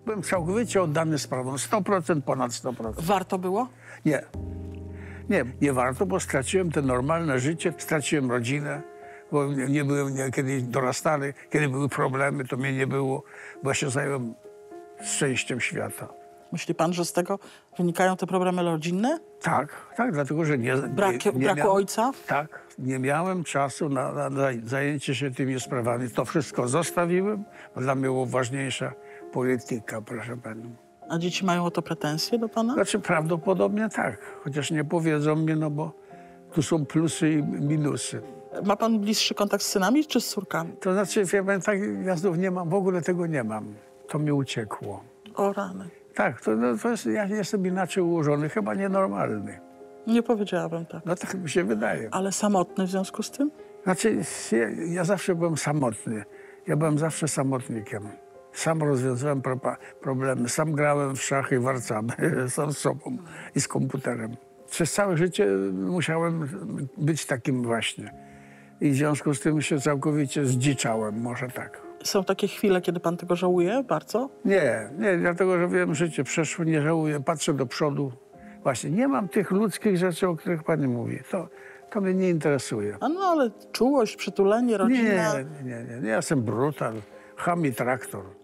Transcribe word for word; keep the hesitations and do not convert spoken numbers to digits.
Byłem całkowicie oddany sprawom, sto procent, ponad sto procent. Warto było? Nie. Nie, nie warto, bo straciłem te normalne życie, straciłem rodzinę, bo nie, nie byłem nie, kiedy dorastany, kiedy były problemy, to mnie nie było, bo ja się zająłem szczęściem świata. Myśli pan, że z tego wynikają te problemy rodzinne? Tak, tak, dlatego, że nie... Brak, nie, nie braku miałem, ojca? Tak, nie miałem czasu na, na, na zajęcie się tymi sprawami. To wszystko zostawiłem, bo dla mnie była ważniejsza polityka, proszę panią. A dzieci mają o to pretensje do pana? Znaczy prawdopodobnie tak, chociaż nie powiedzą mi, no bo tu są plusy i minusy. Ma pan bliższy kontakt z synami czy z córkami? To znaczy, wie pan, tak, ja znów nie mam, w ogóle tego nie mam. To mi uciekło. O rany. Tak, to, no, to jest, ja jestem inaczej ułożony, chyba nienormalny. Nie powiedziałabym tak. No tak mi się wydaje. Ale samotny w związku z tym? Znaczy, ja, ja zawsze byłem samotny. Ja byłem zawsze samotnikiem. Sam rozwiązałem pro, problemy, sam grałem w szachy i warcaby, sam z sobą i z komputerem. Przez całe życie musiałem być takim właśnie. I w związku z tym się całkowicie zdziczałem, może tak. Są takie chwile, kiedy pan tego żałuje bardzo? Nie, nie, dlatego, że wiem, życie przeszło, nie żałuję, patrzę do przodu. Właśnie, nie mam tych ludzkich rzeczy, o których pani mówi. To, to mnie nie interesuje. A no ale czułość, przytulenie, rodzina... Nie, nie, nie, nie. Ja jestem brutal, cham i traktor.